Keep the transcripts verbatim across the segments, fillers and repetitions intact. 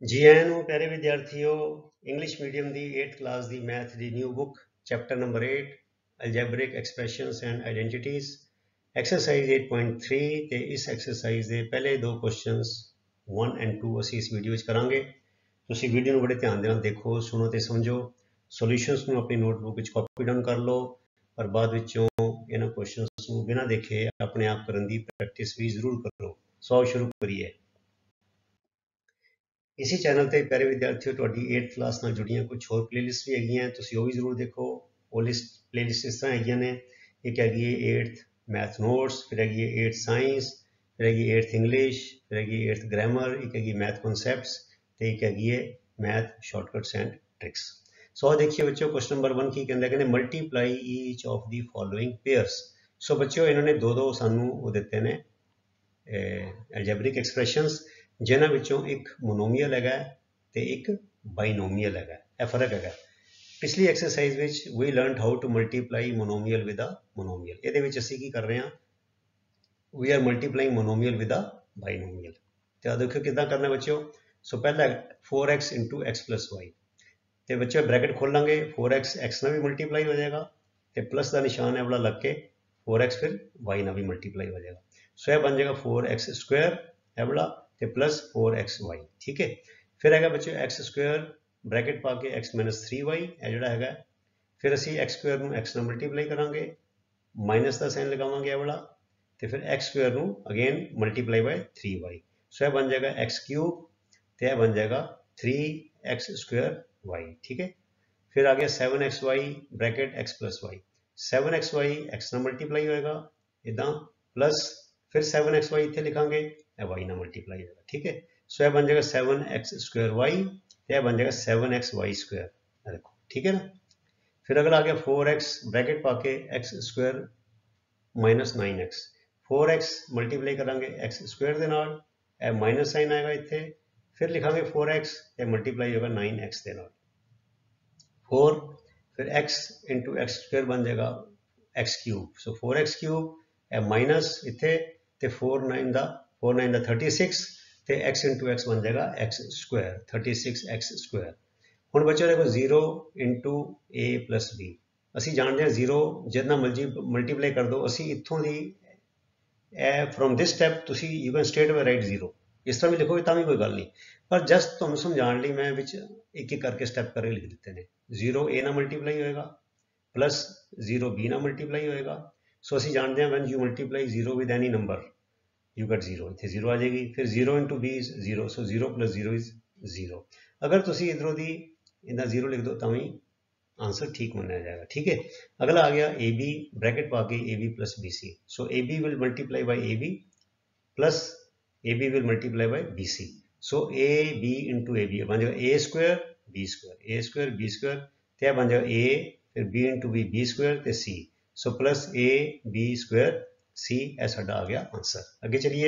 जी आए ਨੂੰ प्यारे विद्यार्थियों इंग्लिश मीडियम ਦੀ एट्थ क्लास ਦੀ मैथ ਦੀ new book chapter number eight algebraic expressions and identities exercise eight point three ਤੇ ਇਸ ਐਕਸਰਸਾਈਜ਼ ਦੇ ਪਹਿਲੇ ਦੋ ਕੁਐਸਚਨਸ वन ਐਂਡ टू ਅਸੀਂ ਇਸ ਵੀਡੀਓ ਵਿੱਚ ਕਰਾਂਗੇ। ਤੁਸੀਂ ਵੀਡੀਓ ਨੂੰ ਬੜੇ ਧਿਆਨ ਦੇ ਨਾਲ ਦੇਖੋ, ਸੁਣੋ ਤੇ ਸਮਝੋ। ਸੋਲੂਸ਼ਨਸ ਨੂੰ ਆਪਣੀ ਨੋਟਬੁੱਕ ਵਿੱਚ ਕਾਪੀ ਡਾਊਨ ਕਰ ਲਓ, ਪਰ ਬਾਅਦ ਵਿੱਚੋਂ ਇਹਨਾਂ ਕੁਐਸਚਨਸ ਨੂੰ ਬਿਨਾਂ ਦੇਖੇ ਆਪਣੇ ਆਪ ਕਰਨ ਦੀ ਪ੍ਰੈਕਟਿਸ ਵੀ ਜ਼ਰੂਰ ਕਰੋ। ਸੋ ਸ਼ੁਰੂ ਕਰੀਏ। इसी चैनल ਤੇ ਪਿਆਰੇ ਵਿਦਿਆਰਥੀਓ ਤੁਹਾਡੀ एट्थ ਕਲਾਸ ਨਾਲ ਜੁੜੀਆਂ ਕੁਝ ਹੋਰ ਪਲੇਲਿਸਟ ਵੀ ਹੈਗੀਆਂ, ਤੁਸੀਂ ਉਹ ਵੀ ਜ਼ਰੂਰ ਦੇਖੋ। ਉਹ ਲਿਸਟ ਪਲੇਲਿਸਟ ਇਸ ਤਰ੍ਹਾਂ ਹੈਗੀਆਂ ਨੇ, ਇੱਕ ਹੈਗੀ ਹੈ एट्थ मैथ नोट्स, फिर हैगी है एट्थ साइंस, फिर हैगी एट्थ इंग्लिश, फिर हैगी एट्थ ग्रामर, एक हैगी मैथ कॉन्सैप्ट्स ਤੇ ਇੱਕ ਹੈਗੀ ਹੈ math shortcuts and tricks. So देखिए बच्चों, क्वेश्चन नंबर वन की कहते हैं multiply each of the following pairs. So बच्चों इन्होंने दो दो सानू वो देते हैं ਐਲਜੈਬਰਿਕ ਐਕਸਪ੍ਰੈਸ਼ਨਸ, ਜਿਨ੍ਹਾਂ ਵਿੱਚੋਂ ਇੱਕ ਮੋਨੋਮੀਅਲ ਹੈਗਾ ਤੇ ਇੱਕ ਬਾਈਨੋਮੀਅਲ ਹੈਗਾ। ਇਹ ਫਰਕ ਹੈਗਾ। ਪਿਛਲੀ ਐਕਸਰਸਾਈਜ਼ ਵਿੱਚ ਵੀ learned how to multiply monomial with a monomial. ਇਹਦੇ ਵਿੱਚ ਅਸੀਂ ਕੀ ਕਰ ਰਹੇ ਹਾਂ, we are multiplying monomial with a binomial. ਤੇ ਆ ਦੇਖੋ ਕਿੱਦਾਂ ਕਰਨਾ ਬੱਚਿਓ। ਸੋ ਪਹਿਲਾਂ four x into x plus y, तो बच्चे ब्रैकेट खोलेंगे, फोर एक्स एक्स ना भी मल्टीप्लाई हो जाएगा, तो प्लस का निशान है वाला लग के फोर एक्स फिर वाई ना भी मल्टीप्लाई हो जाएगा। सो यह बन जाएगा फोर एक्स स्क्वायर है वाला तो प्लस फोर एक्स वाई। ठीक है, फिर है बच्चों एक्स स्क्वायर ब्रैकेट पा के एक्स माइनस थ्री वाई है जोड़ा है। फिर असी एक्स स्क्वायर में एक्स ना मल्टीप्लाई करांगे, माइनस का साइन लगावांगे वाला, तो फिर एक्स स्क्वायर में again multiply by three y. So यह बन जाएगा एक्स क्यूब, तो यह बन जाएगा थ्री एक्स स्क्वायर वाई। ठीक है, फिर आ गया seven x y bracket x plus y, seven x y x ना मल्टीप्लाई होएगा इदा, प्लस फिर सेवन एक्स वाई इतने लिखांगे, वाई ना मल्टीप्लाई होगा। ठीक है, सो यह बन जाएगा सेवन एक्स स्क्वायर वाई, यह बन जाएगा सेवन एक्स वाई स्क्वायर। देखो ठीक है ना। फिर अगला आ गया फोर एक्स ब्रैकेट पाके x square minus nine x, four x multiply करांगे एक्स स्क्वायर के नाल, माइनस साइन आएगा इतने, फिर लिखांगे फोर एक्स मल्टीप्लाई होगा नाइन एक्स के नाल, फोर फिर x इंटू एक्स स्क्वायर बन जाएगा x cube. So four x cube minus इतने तो फोर नाइन का फोर नाइन का थर्टी सिक्स, तो एक्स इंटू एक्स बन जाएगा x square thirty six x square. हुण बच्चों देखो zero into a plus b, असी जानते हैं जीरो जितना मर्जी मल्टीप्लाई कर दो, असी इत्थों दी फ्रॉम दिस स्टैप तुसी you can straight away write zero, इस तरह भी लिखोगे तो भी कोई गल नहीं, पर जस्ट तुहानूं समझाने लई मैं विच एक एक करके स्टैप करके लिख दिते हैं। जीरो ए ना मल्टीप्लाई होएगा, प्लस जीरो बी ना मल्टीप्लाई होएगा। सो असी जानते हैं when you multiply zero with any number you get zero, इतने जीरो आ जाएगी। फिर zero into B is zero, so zero plus zero is zero. अगर तुसी इधरों दी इतना जीरो लिख दो तो भी आंसर ठीक माना जाएगा। ठीक है, अगला आ गया ए बी ब्रैकेट पा के A B plus B C. So A B will multiply by A B plus A B will multiply by B C. So A B into A B बन जाएगा A square B square, A square B square, तो यह बन जाएगा A फिर B into B B square तो C. So plus A B square C, यह साडा आ गया आंसर। अगे चलिए,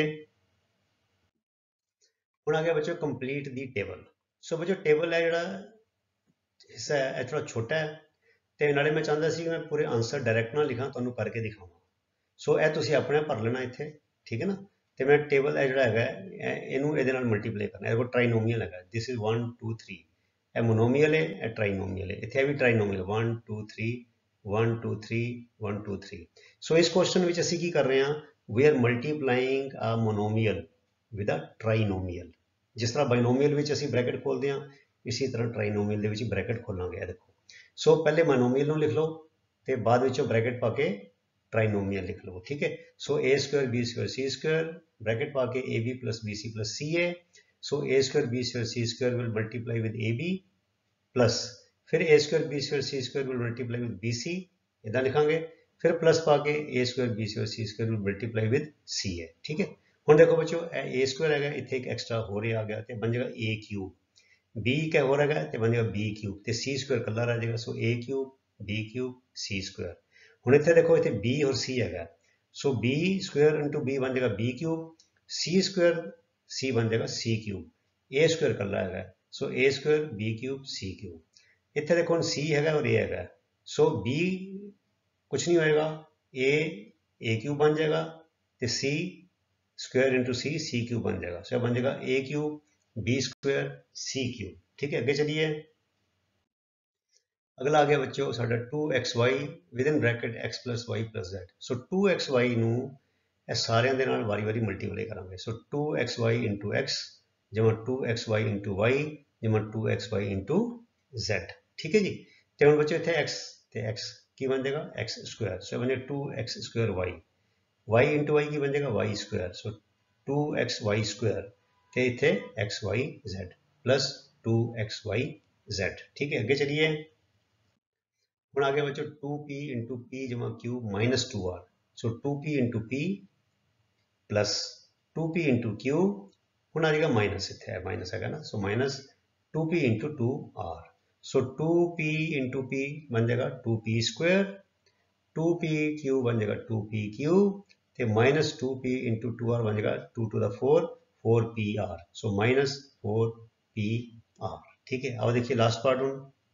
हुण आ गया बच्चों कंप्लीट दी टेबल। सो बच्चों टेबल है जिहड़ा हिस्सा है यह थोड़ा छोटा है, तो नाले मैं चाहता सी मैं पूरे आंसर डायरैक्ट ना लिखा, तुहानूं करके दिखावां। सो यह तुसीं अपने भर लेना इत्थे। ठीक है ना, तो मैं टेबल है जिहड़ा हैगा इहनूं इहदे नाल मल्टीप्लाई करना, इहदे कोल ट्राइनोमीअल हैगा, this is one two three, यह मोनोमीअल है, यह ट्राइनोमीअल है, इत्थे भी trinomial one two three one two three one two three. So इस क्वेश्चन विच असीं की कर रहे हैं, we are multiplying a monomial with a trinomial. जिस तरह बाइनोमीअल विच असीं ब्रैकेट खोलते हैं, इसी तरह ट्राइनोमीअल दे विच ब्रैकेट खोलांगे। देखो सो पहले मोनोमीअल नूं लिख लो, तो बाद विचों ब्रैकेट पा के ट्राइनोमीअल लिख लो। ठीक है, so A square B square C square bracket पा के A B plus B C plus C A. So A square B square C square will multiply with A B plus फिर A square B square C square will multiply with B C, इदा लिखांगे। फिर plus पा के A square B square C square will multiply with C A. ठीक है, हुण देखो बच्चों ए स्क्वायर है इतने एक एक्स्ट्रा हो रहा आ गया, तो बन जाएगा ए क्यूब, बी क्या हो रहा है तो बन जाएगा बी क्यूब, तो सी स्क्वायर कला रह जाएगा। So A cube B cube C square. हुण इत्थे देखो इत्थे बी और सी है, so B square into B बन जाएगा B cube, C square C बन जाएगा सी क्यूब, ए स्क्वायर कला है, so A square B cube C cube. इत्थे देखो सी है और ए है, सो बी कुछ नहीं होएगा, ए ए क्यूब बन जाएगा, तो C square into C C cube बन जाएगा। सो बन जाएगा A cube B square C cube. ठीक है, अगे चलिए। अगला आ गया बच्चों साडा two X Y with in bracket x plus Y plus Z. So two X Y नूं ਇਹ ਸਾਰਿਆਂ ਦੇ ਨਾਲ ਵਾਰੀ-ਵਾਰੀ ਮਲਟੀਪਲਾਈ ਕਰਾਂਗੇ। So two X Y into x ਜਮਾ two X Y into y ਜਮਾ two X Y into z। ਠੀਕ ਹੈ ਜੀ। ਤੇ ਹੁਣ ਬੱਚੋ ਇੱਥੇ x ਤੇ x ਕੀ ਬਣ ਜਾਏਗਾ x ਸਕੁਆਇਰ। ਸੋ ਬਣ ਜਾਏਗਾ two X square y। y into y ਕੀ ਬਣ ਜਾਏਗਾ y square. So two X Y square ਤੇ ਇੱਥੇ x y z plus two X Y z। ठीक है, आगे चलिए। ਹੁਣ आ गया बच्चों टू पी इंटू पी जमा Q minus two R. So two P into P plus two P into Q ਹੁਣ ਆ ਜਾਏਗਾ ਮਾਈਨਸ, ਇੱਥੇ ਹੈ ਮਾਈਨਸ ਹੈਗਾ ਨਾ। So minus to P into two R. So two P into P बन जाएगा two P square, two P Q बन जाएगा टू पी क्यू तो minus two P into two R बन जाएगा two two the four four P R. So minus four P R. ठीक है, अब देखिए लास्ट पार्ट हूँ।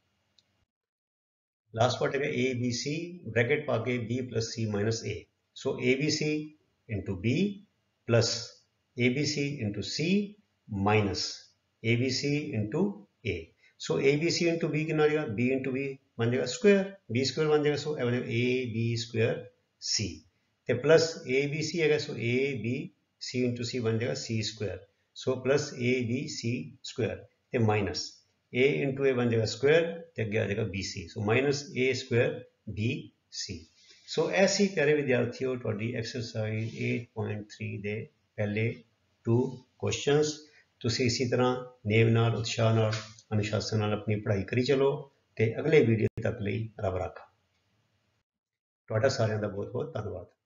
लास्ट पार्ट है ए बी सी ब्रैकेट पाके B plus C minus A. So A B C into B plus A B C into C minus A B C into A. So A B C into B कितना आ जाएगा B into B बन जाएगा square, B square बन जाएगा। So ए बन जाएगा ए B square सी ते प्लस ए बी सी है। So A B C into C बन जाएगा C square. So plus A B C square ते माइनस ए इंटू ए बन जाएगा स्क्वायर ते अगे आ जाएगा B C. So minus A square B C. सो ऐसी प्यारे विद्यार्थियों तुहाडी एक्सरसाइज एट पॉइंट थ्री दे पहले टू क्वेश्चनस तुसी इसी तरह नेम नाल उत्साह नाल अनुशासन नाल अपनी पढ़ाई करी चलो ते अगले वीडियो तक लई रब राखा। तुहाडा सारिਆਂ ਦਾ बहुत बहुत धन्यवाद।